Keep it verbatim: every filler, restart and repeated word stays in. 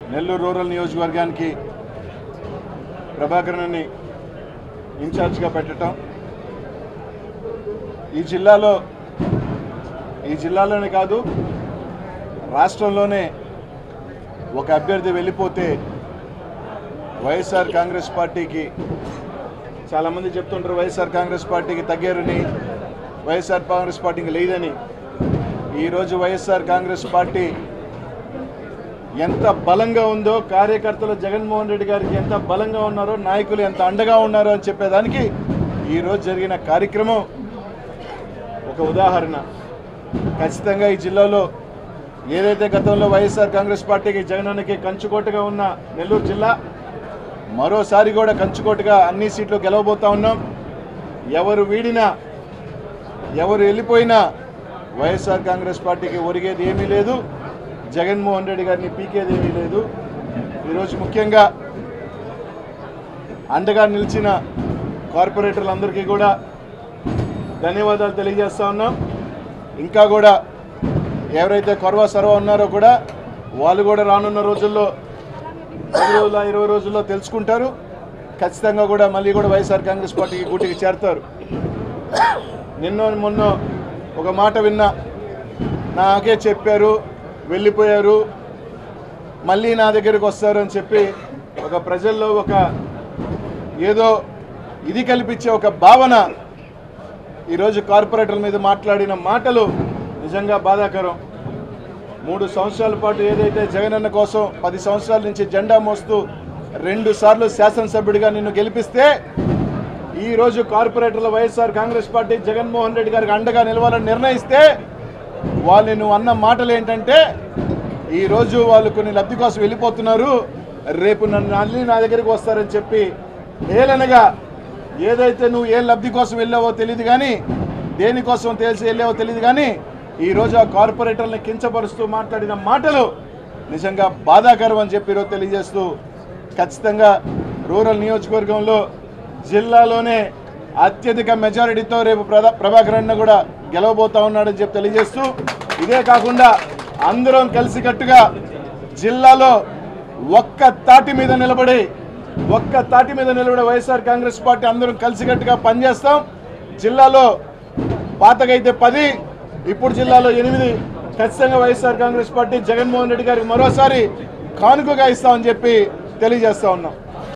Nellore rural నియోజకవర్గానికి ప్రభాకరన్ని ఇన్ఛార్జ్గా పెట్టడం ఈ జిల్లాలో ఈ జిల్లాలోనే కాదు రాష్ట్రంలోనే ఒక అభ్యర్థి వెళ్ళిపోతే వైఎస్ఆర్ కాంగ్రెస్ పార్టీకి చాలామంది చెప్తుంటారు వైఎస్ఆర్ కాంగ్రెస్ పార్టీకి తగ్గారని వైఎస్ఆర్ కాంగ్రెస్ పార్టీకి లేదని ఈరోజు వైఎస్ఆర్ కాంగ్రెస్ పార్టీ ఎంత బలంగా ఉందో కార్యకర్తలు జగన్మోహన్ రెడ్డి గారికి ఎంత బలంగా ఉన్నారో నాయకులు ఎంత అండగా ఉన్నారో అని చెప్పేదానికి ఈరోజు జరిగిన కార్యక్రమం ఒక ఉదాహరణ. ఖచ్చితంగా ఈ జిల్లాలో ఏదైతే గతంలో వైఎస్ఆర్ కాంగ్రెస్ పార్టీకి జగనన్నకి కంచుకోటగా ఉన్న నెల్లూరు జిల్లా మరోసారి కూడా కంచుకోటగా అన్ని సీట్లు గెలవబోతా ఉన్నాం. ఎవరు వీడినా ఎవరు వెళ్ళిపోయినా వైఎస్ఆర్ కాంగ్రెస్ పార్టీకి ఒరిగేది ఏమీ లేదు, జగన్మోహన్ రెడ్డి గారిని పీకేది ఏమీ లేదు. ఈరోజు ముఖ్యంగా అండగా నిలిచిన కార్పొరేటర్లందరికీ కూడా ధన్యవాదాలు తెలియజేస్తా ఉన్నాం. ఇంకా కూడా ఎవరైతే కొరవ సర్వ ఉన్నారో కూడా వాళ్ళు కూడా రానున్న రోజుల్లో పది రోజుల ఇరవై రోజుల్లో తెలుసుకుంటారు. ఖచ్చితంగా కూడా మళ్ళీ కూడా వైఎస్ఆర్ కాంగ్రెస్ పార్టీకి గూటికి చేరుతారు. నిన్న మొన్న ఒక మాట విన్నా, నాకే చెప్పారు వెళ్ళిపోయారు మళ్ళీ నా దగ్గరికి వస్తారు అని చెప్పి ఒక ప్రజల్లో ఒక ఏదో ఇది కల్పించే ఒక భావన ఈరోజు కార్పొరేటర్ల మీద మాట్లాడిన మాటలు నిజంగా బాధాకరం. మూడు సంవత్సరాల పాటు ఏదైతే జగనన్న కోసం పది సంవత్సరాల నుంచి జెండా మోస్తూ రెండు సార్లు శాసనసభ్యుడిగా నిన్ను గెలిపిస్తే ఈరోజు కార్పొరేటర్ల వైఎస్ఆర్ కాంగ్రెస్ పార్టీ జగన్మోహన్ రెడ్డి గారికి అండగా నిలవాలని నిర్ణయిస్తే వాళ్ళు నువ్వు అన్న మాటలు ఏంటంటే ఈరోజు వాళ్ళు కొన్ని లబ్ధి కోసం వెళ్ళిపోతున్నారు, రేపు నన్ను మళ్ళీ నా దగ్గరికి వస్తారని చెప్పి ఏలనగా ఏదైతే నువ్వు ఏ లబ్ధి కోసం వెళ్ళావో తెలియదు కానీ దేనికోసం తెలిసి వెళ్ళావో తెలియదు కానీ ఈరోజు ఆ కార్పొరేటర్ని కించపరుస్తూ మాట్లాడిన మాటలు నిజంగా బాధాకరం అని చెప్పి ఈరోజు తెలియజేస్తూ ఖచ్చితంగా రూరల్ నియోజకవర్గంలో జిల్లాలోనే అత్యధిక మెజారిటీతో రేపు ప్రభాకర్ అన్న కూడా గెలవబోతా ఉన్నాడని చెప్పి తెలియజేస్తూ ఇదే కాకుండా అందరం కలిసికట్టుగా జిల్లాలో ఒక్క తాటి మీద నిలబడి ఒక్క తాటి మీద నిలబడే వైఎస్ఆర్ కాంగ్రెస్ పార్టీ అందరం కలిసికట్టుగా పనిచేస్తాం. జిల్లాలో పాతకైతే పది, ఇప్పుడు జిల్లాలో ఎనిమిది ఖచ్చితంగా వైఎస్ఆర్ కాంగ్రెస్ పార్టీ జగన్మోహన్ రెడ్డి గారికి మరోసారి కానుకగా ఇస్తామని చెప్పి తెలియజేస్తా ఉన్నాం.